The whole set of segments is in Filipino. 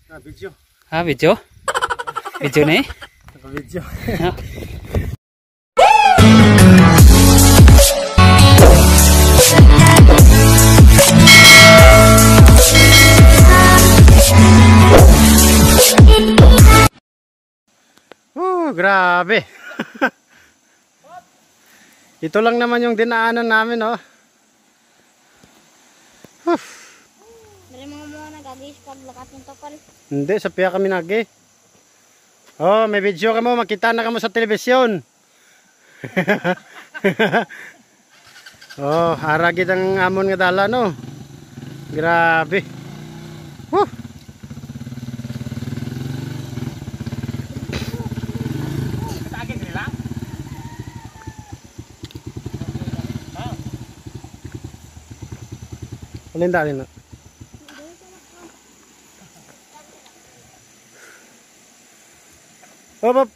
Video. Video? Video nih? Video. Grabe. Ito lang naman yung dinaanan namin, oh. Dari mga nagagis paglakat ng tokol. Hindi, sa piya kami nagi. Oh, may video ka mo, makita na ka mo sa telebisyon. Oh, haragid ang amon nga dala, no. Grabe. Linda rin na. Hop, hop.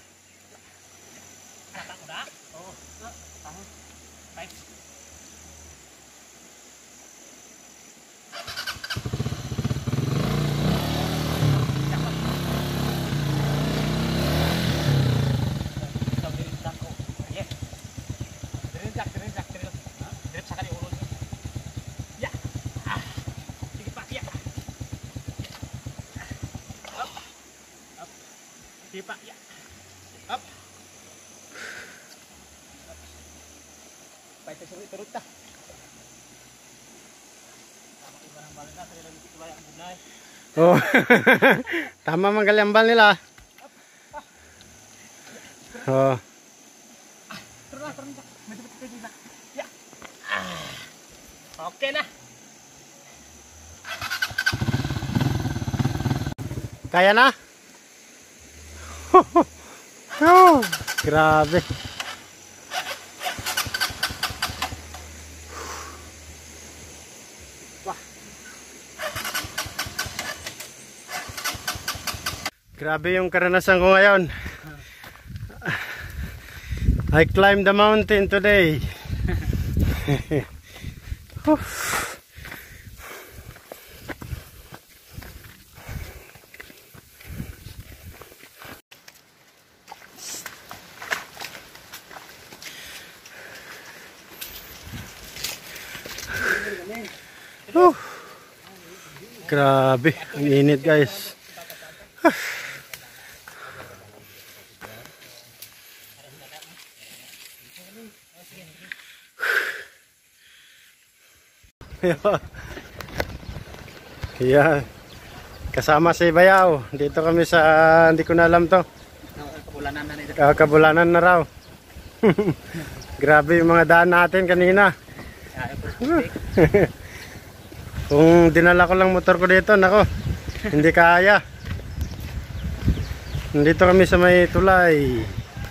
Pak, ya. Up. Baik, terus turut dah. Oh. Tama man galiambal nila. Oh. Ya. Oke na. Kaya na? Oh, grabe. Wah. Grabe yung karanasan ko ngayon. I climbed the mountain today. Grabe, ang init guys. Yeah. Kasama si Bayaw. Dito kami sa, hindi ko na alam to. Kabulanan na raw. Grabe yung mga daan natin kanina. Kung dinala ko lang motor ko dito, nako, hindi kaya. Nandito kami sa may tulay.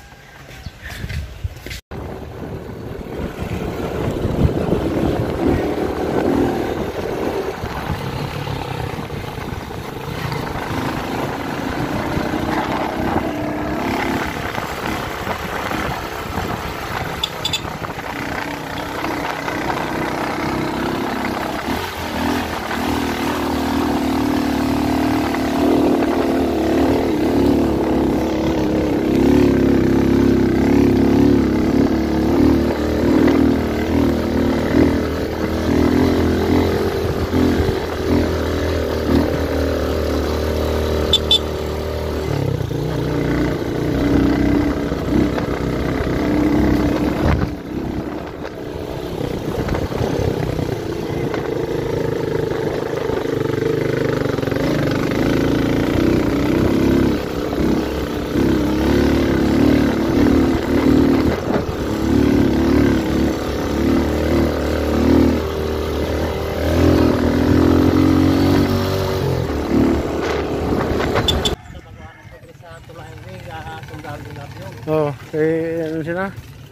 Oh, ano sila?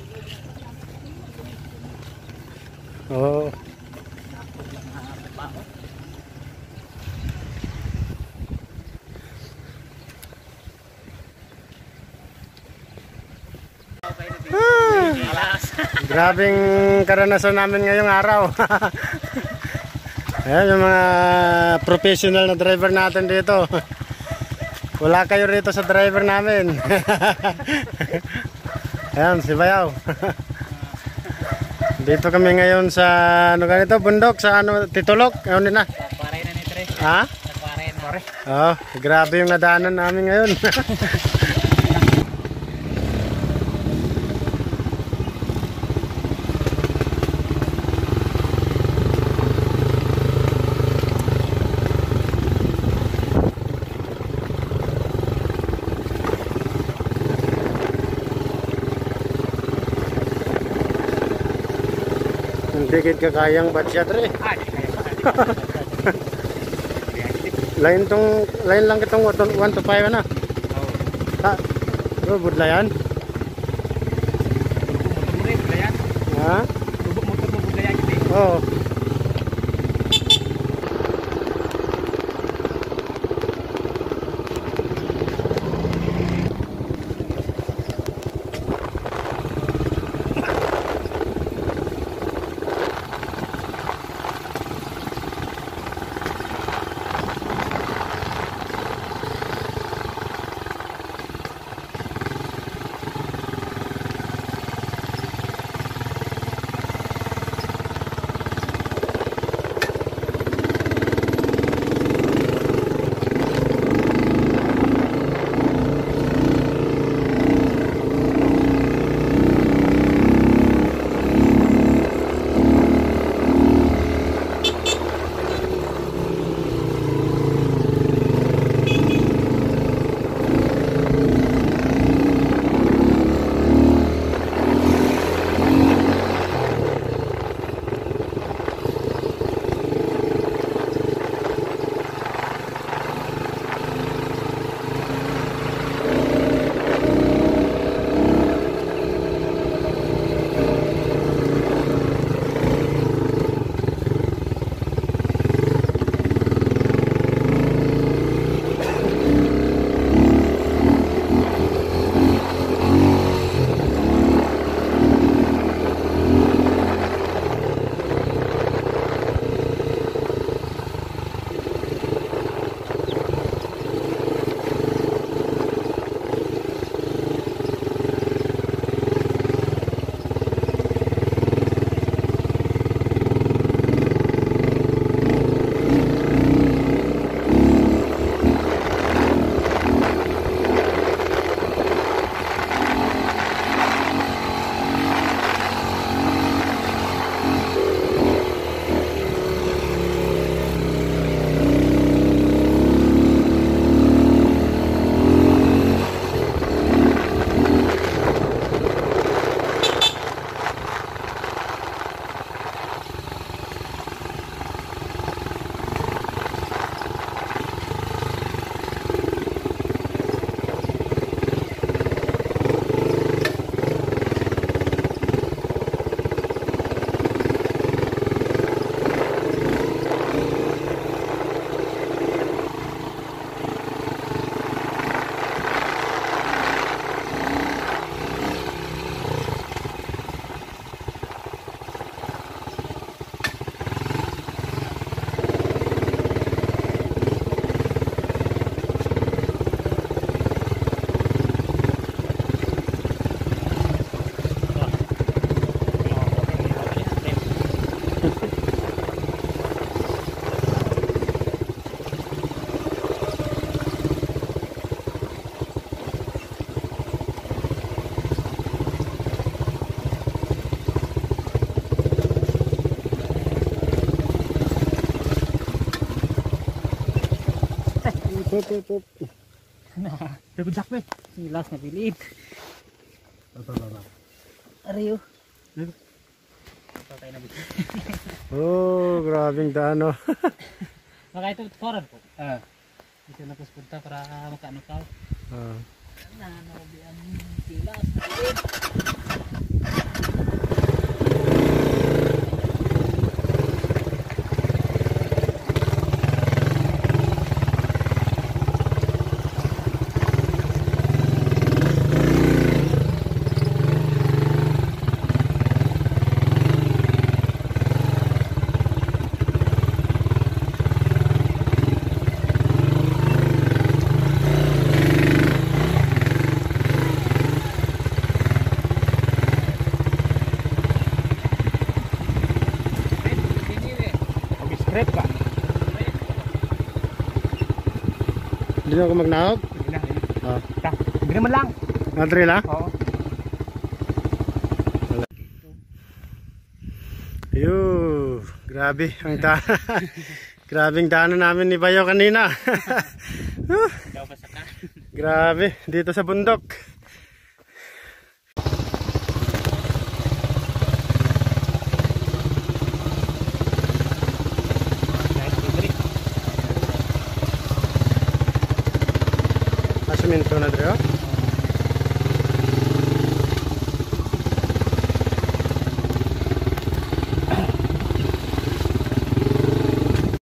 Oh. Grabing karanasan namin ngayong araw. Ayan yung mga professional na driver natin dito. Wala kayo rito sa driver namin. Ayan, si Bayaw. Dito kami ngayon sa ano ganito, bundok sa ano, Titulok. Ayun din na. Nagparay na ni Tre. Ha? Nagparay na. Oh, grabe yung nadaanan namin ngayon. Hindi ka kayang batsyat rin. Lain lang kitong 1 to 5 na. Ha? Robot la yan? Ha? Oo. Pup. Bebudak be. Silas na pilit. Ariyo. Patay na bit. Oh, grabing daan oh. Maka ito foreign po. Ito na puspunta para makaano ka. Nanobi ang silas na pilit. Di na ako magnaog. Oh. Hindi naman lang. Nadri na? Oo. Ayun, grabe ang grabing daanan namin ni Bayo kanina. Daw pa saka. Grabe, dito sa bundok. Asumin ko na dito.